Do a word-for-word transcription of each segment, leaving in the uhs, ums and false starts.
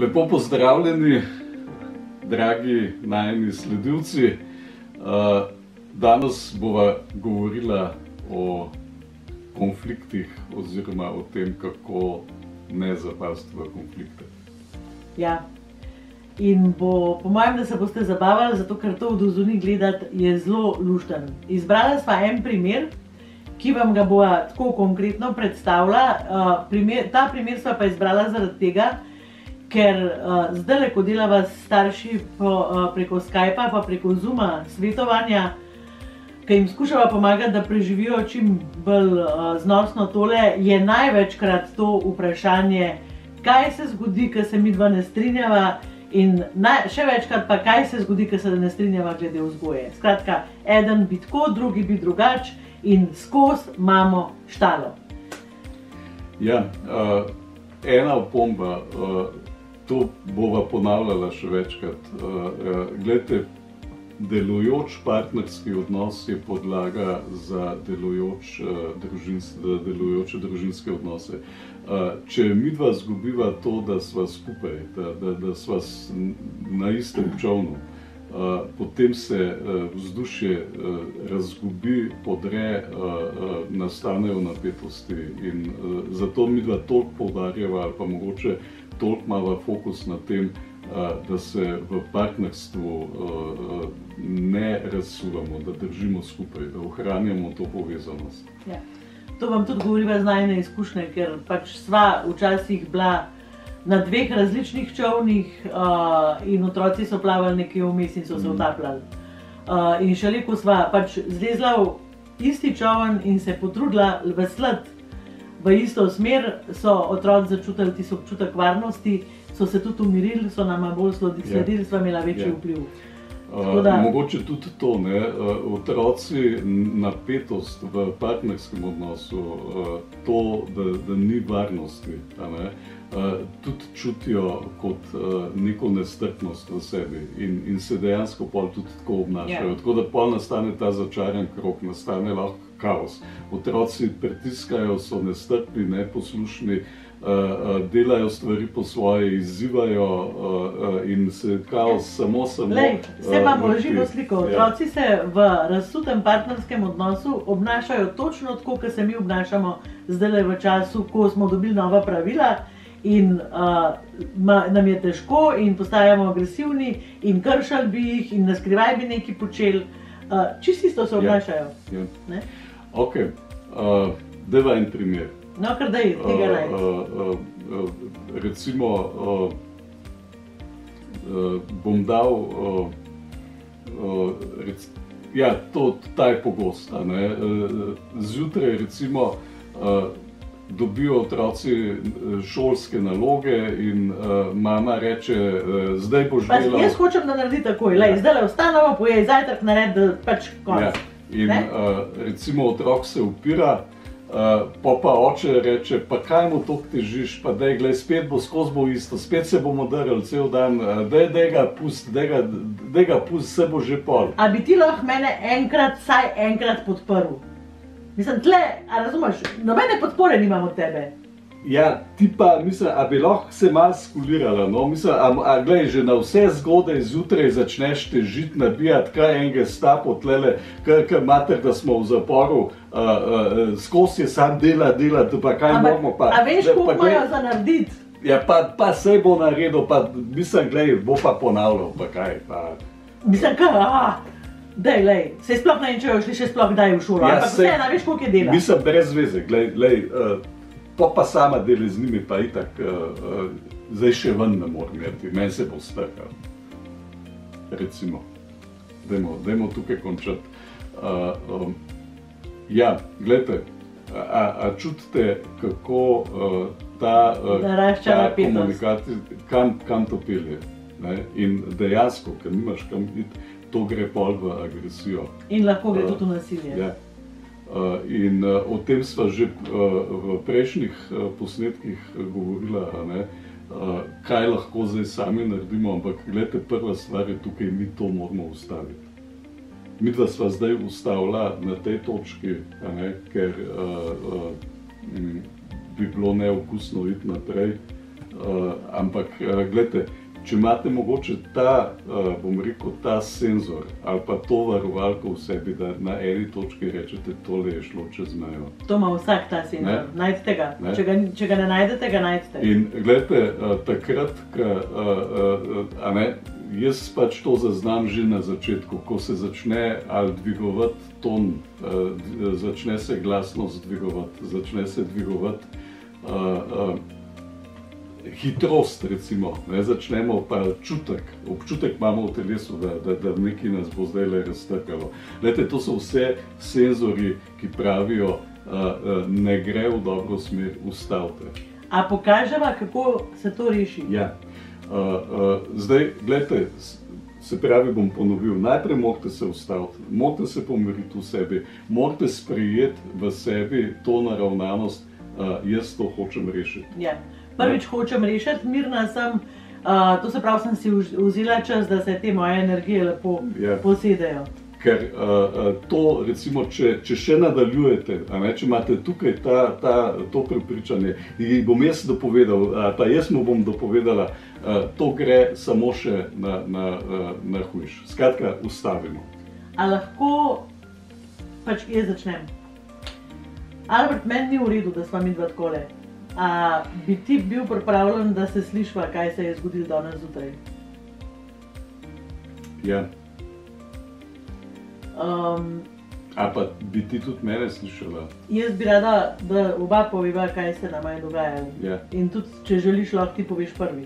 Lepo pozdravljeni, dragi najini sledilci. Danes bova govorila o konfliktih oziroma o tem, kako ne zapasti v konflikte. Ja, in bo, po mojem, da se boste zabavali, zato ker to od odzuni gledati je zelo lušten. Izbrala sva en primer, ki vam ga bova tako konkretno predstavila. Primer, ta primer sva pa izbrala zaradi tega, ker uh, zdajle, ko delava s starši po, uh, preko Skypa pa preko Zooma svetovanja, ki jim skušava pomagati, da preživijo čim bolj uh, znosno tole, je največkrat to vprašanje, kaj se zgodi, ko se midva ne strinjava, in naj, še večkrat pa, kaj se zgodi, ko se ne strinjava glede vzgoje. Skratka, eden bi tako, drugi bi drugač in skozi imamo štalo. Ja, uh, ena opomba. Uh, To bova ponavljala še večkrat. Glejte, delujoč partnerski odnos je podlaga za delujoč, delujoče družinske odnose. Če midva zgubiva to, da sva skupaj, da, da, da sva na istem čolnu, potem se vzdušje razgubi, podre, nastanejo napetosti in zato midva toliko poudarjava ali pa mogoče toliko imava fokus na tem, da se v partnerstvu ne razsuvamo, da držimo skupaj, da ohranjamo to povezanost. Ja. To vam tudi govoriva z najine izkušnje, ker pač sva včasih bila na dveh različnih čolnih in otroci so plavali nekje vmes in so se utapljali. In šele ko sva pač zlezla v isti čoln in se potrudila veslati v isto smer, so otroci začutili tisti občutek varnosti, so se tudi umirili, so nama bolj sledili, sva imela večji vpliv. Da... Mogoče tudi to, ne? Otroci napetost v partnerskem odnosu, to, da, da ni varnosti, ne? Tudi čutijo kot neko nestrpnost v sebi in, in se dejansko pol tudi tako obnašajo. Tako da pol nastane ta začaran krog, nastane lahko kaos. Otroci pritiskajo, so nestrpni, neposlušni, delajo stvari po svoje, izzivajo in se kaos samo samo... Lej, vse imamo živo sliko. Otroci se v razsutem partnerskem odnosu obnašajo točno tako, kot se mi obnašamo zdajle v času, ko smo dobili nova pravila in uh, ma, nam je težko in postajamo agresivni in kršali bi jih in naskrivaj bi nekaj počeli. Uh, čisto isto se obnašajo. Ja, ja. Ok, uh, deva en primer. No, kar daj, tega naj. Uh, uh, uh, recimo, uh, uh, bom dal, uh, uh, rec, ja, to, ta je pogosta, ne. Uh, zjutraj recimo uh, dobijo otroci šolske naloge in uh, mama reče, uh, zdaj boš delal... Jaz hočem, da naredi takoj, lej, zdajle vstanemo, pojej zajtrk, nared, da pač konec. Ja. In uh, recimo otrok se upira, uh, pa pa oče reče, pa kaj mu toliko težiš, pa dej, glej, spet bo skozi bo isto, spet se bomo drli cel dan, uh, dej, dej ga pust, dej ga, dej ga pust, se bo že pol. A bi ti lahko mene enkrat, saj enkrat podprl? Mislim, tle, a razumeš, nobene podpore nimam od tebe. Ja, ti pa, mislim, a bi lahko se malo skulirala, no, mislim, a, a glej, že na vse zgodaj zjutraj začneš težiti, nabijati, kaj enega stapo tlele, kaj mater, da smo v zaporu, uh, uh, skozi je sam dela, dela, pa kaj moramo pa... A veš, koliko imajo za narediti? Ja, pa, pa sej bo naredil, pa mislim, glej, bo pa ponavljal, pa kaj, pa... Mislim, kaj, aha, dej, lej, sej sploh ne vem, če jo šli še sploh kdaj v šolo, ampak vse, na veš, koliko je dela. Mislim, brez veze, glej, glej, uh, pa pa sama deli z njimi, pa itak, uh, uh, zdaj še ven ne moram meriti, meni se bo strkal. Recimo, dajmo, dajmo tukaj končati. Uh, um, ja, gledajte, a, a čutite, kako uh, ta, uh, ta komunikacija, kam, kam to pelje, ne? In dejansko, ker nimaš kam iti, to gre pol v agresijo. In lahko gre tudi v nasilje. Ja. Uh, in uh, o tem sva že uh, v prejšnjih uh, posnetkih govorila, ne? Uh, kaj lahko zdaj sami naredimo, ampak gledajte, prva stvar je tukaj, mi to moramo ustaviti. Mi dva sva zdaj ustavila na tej točki, ne? Ker uh, uh, bi bilo neokusno iti naprej. Uh, ampak, uh, gledajte, če imate mogoče ta, uh, bom rekel, ta senzor ali pa to varovalko v sebi, da na eni točki rečete, tole je šlo čez mejo. To ima vsak ta senzor, najdete ga. Ne? Če ga. Če ga ne najdete, ga najdete. In gledajte, uh, takrat, ko, uh, uh, a ne, jaz pač to zaznam že na začetku, ko se začne ali dvigovati ton, uh, začne se glasnost dvigovati, začne se dvigovati uh, uh, hitrost, recimo, ne, začnemo pa čutek, občutek imamo v telesu, da, da, da nekaj nas bo zdaj raztrkalo. Glede, to so vse senzori, ki pravijo, uh, uh, ne gre v dobro smer, ustavite. A pokaževa, kako se to reši? Ja. Uh, uh, zdaj, gledajte, se pravi, bom ponovil, najprej morate se ustaviti, morate se pomiriti v sebi, morate sprejeti v sebi to naravnanost, uh, jaz to hočem rešiti. Ja. Prvič hočem rešiti, mirna sem, uh, to se pravi, sem si vzela čas, da se te moje energije lepo Ja. posedejo. Ker uh, uh, to, recimo, če, če še nadaljujete, a ne, če imate tukaj ta, ta, to prepričanje, ji bom jaz dopovedal, uh, pa jaz mu bom dopovedala, uh, to gre samo še na, na, uh, na hujš. Skratka, ustavimo. A lahko pač jaz začnem? Albert, meni ni v redu, da sva midva takole. A bi ti bil pripravljen, da se slišva, kaj se je zgodilo danes zjutraj? Ja. Um, A pa bi ti tudi mene slišala? jaz bi rada, da oba poveva, kaj se nama je dogajalo. Ja. In tudi, če želiš, lahko ti poveš prvi.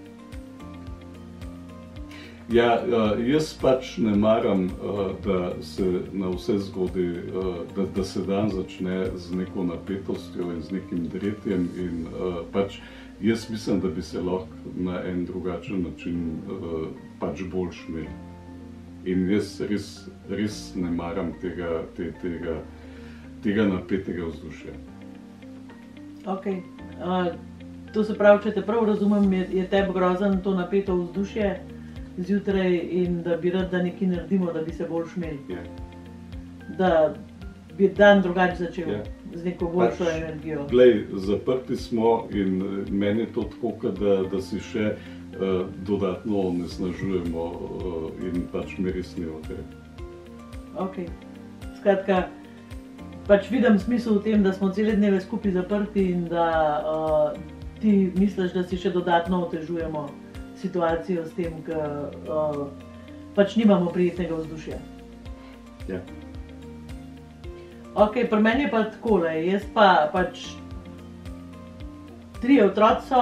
Ja, uh, jaz pač ne maram, uh, da se na vse zgodi, uh, da, da se dan začne z neko napetostjo in z nekim dretjem in uh, pač jaz mislim, da bi se lahko na en drugačen način uh, pač boljš imeli. In jaz res, res ne maram tega, te, tega, tega napetega vzdušja. Ok. Uh, to se pravi, če te prav razumem, je, je tebi grozen to napeto vzdušje zjutraj in da bi rad, da nekaj naredimo, da bi se boljš imeli. Ja. Da bi dan drugače začel, Ja. z neko boljšo Pač, energijo. Glej, zaprti smo in meni je to tako, kot da, da si še uh, dodatno onesnažujemo uh, in pač mi res ni ok. Ok. Skratka, pač vidim smisel v tem, da smo cele dneve skupaj zaprti in da uh, ti misliš, da si še dodatno otežujemo situacijo s tem, ker uh, pač nimamo prijetnega vzdušja. Ja. Ok, pri meni je pa takole, jaz pa pač trije otroci so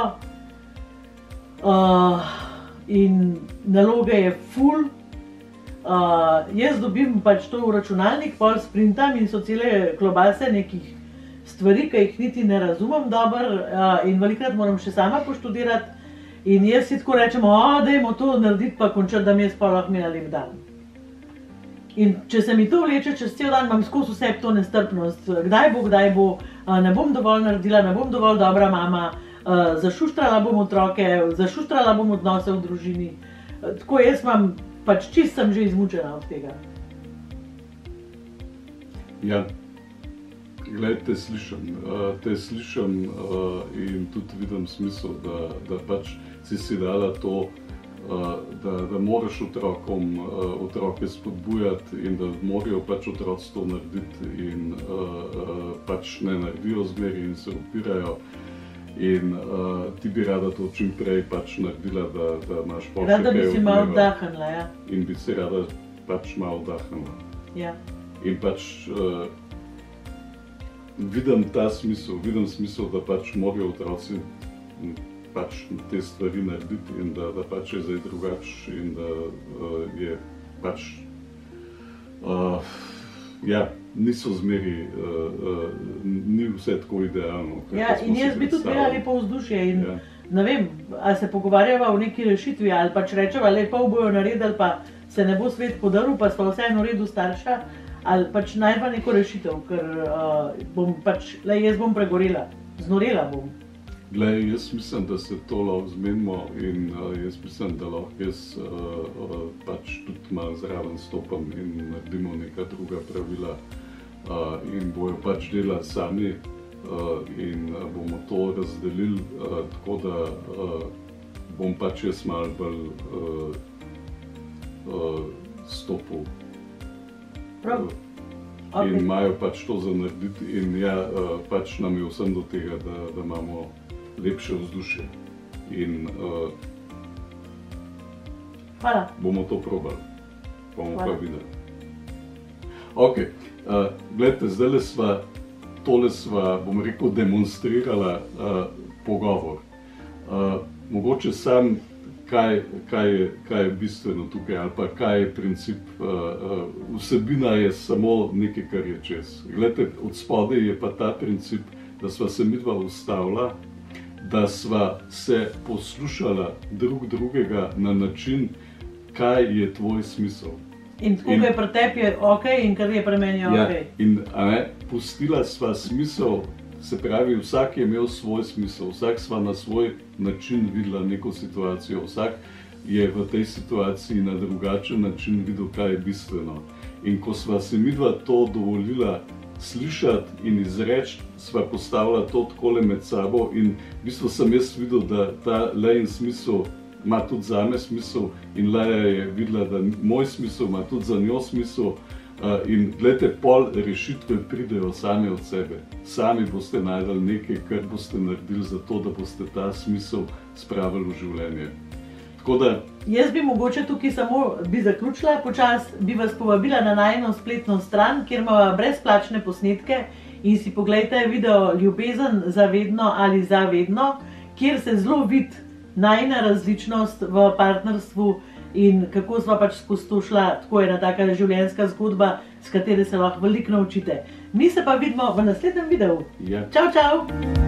uh, in naloge je ful. Uh, jaz dobim pač to v računalnik, pol sprintam in so cele klobase nekih stvari, ki jih niti ne razumem dobro uh, in velikrat moram še sama poštudirati. In jaz si tako rečem, o, dajmo to narediti pa končati, da mi jaz pa lahko imela lep dan. In če se mi to vleče čez cel dan, imam skozi vse to nestrpnost. Kdaj bo, kdaj bo, ne bom dovolj naredila, ne bom dovolj dobra mama, zašuštrala bom otroke, zašuštrala bom odnose v družini. Tako jaz imam, pač čist sem že izmučena od tega. Ja. Glej, te slišam, uh, te slišam uh, in tudi vidim smisel, da, da pač si si dala to, uh, da, da moraš otrokom, uh, otroke spodbujati in da morajo pač otroci to narediti in uh, uh, pač ne naredijo zmeri in se upirajo. In uh, ti bi rada to čim prej pač naredila, da, da imaš pol še kaj Rada bi si malo odmeva. vdahnila, ja. In bi si rada pač malo vdahnila. Ja. In pač uh, vidim ta smisel, vidim smisel, da pač morajo otroci m, pač te stvari narediti in da, da pač je zdaj drugače in da uh, je pač uh, ja, niso zmeri, uh, uh, ni vse tako idealno. Ja, in jaz bi tudi imela lepo vzdušje in Ja. ne vem, ali se pogovarjava o neki rešitvi ali pač rečeva, lepo bojo naredili, pa se ne bo svet podaril, pa sva vseeno v redu starša, ali pač najva neko rešitev, ker uh, bom pač, le jaz bom pregorela, znorela bom. Glej, jaz mislim, da se to lahko zmenimo in uh, jaz mislim, da lahko jaz uh, uh, pač tudi malo zraven stopam in naredimo neka druga pravila uh, in bojo pač delali sami uh, in uh, bomo to razdelili, uh, tako da uh, bom pač jaz malo bolj uh, uh, stopil. Prav. Uh, Okay. In imajo pač to za narediti in ja, uh, pač nam je vsem do tega, da, da imamo lepše vzdušje. In uh, Hvala. bomo to probali, bomo Hvala. pa videli. Ok, uh, gledajte, zdaj sva, tole sva, bom rekel, demonstrirala uh, pogovor. Uh, mogoče sam, kaj, kaj, je, kaj je bistveno tukaj, ali pa kaj je princip. Uh, uh, vsebina je samo nekaj, kar je čez. Glejte, od spodaj je pa ta princip, da sva se midva ustavila, da sva se poslušala drug drugega na način, kaj je tvoj smisel. In tako, kaj pri tebi je ok in kar je pri meni ok. Ja, in a ne, pustila sva smisel, se pravi, vsak je imel svoj smisel, vsak sva na svoj način videla neko situacijo, vsak je v tej situaciji na drugačen način videl, kaj je bistveno. In ko sva se midva to dovolila slišati in izreči, sva postavila to takole med sabo in v bistvu sem jaz videl, da ta Lejin smisel ima tudi zame smisel in Leja je videla, da moj smisel ima tudi za njo smisel. Uh, in gledajte, pol rešitve pridejo same od sebe. Sami boste najdeli nekaj, kar boste naredili za to, da boste ta smisel spravili v življenje. Tako da... Jaz bi mogoče tukaj samo bi zaključila počas, bi vas povabila na najino spletno stran, kjer imamo brezplačne posnetke in si poglejte video Ljubezen za vedno ali za vedno, kjer se zelo vidi najina različnost v partnerstvu in kako sva pač skozi to šla, tako je ena taka življenjska zgodba, s katere se lahko veliko naučite. Mi se pa vidimo v naslednjem videu. Ja. Čau, čau!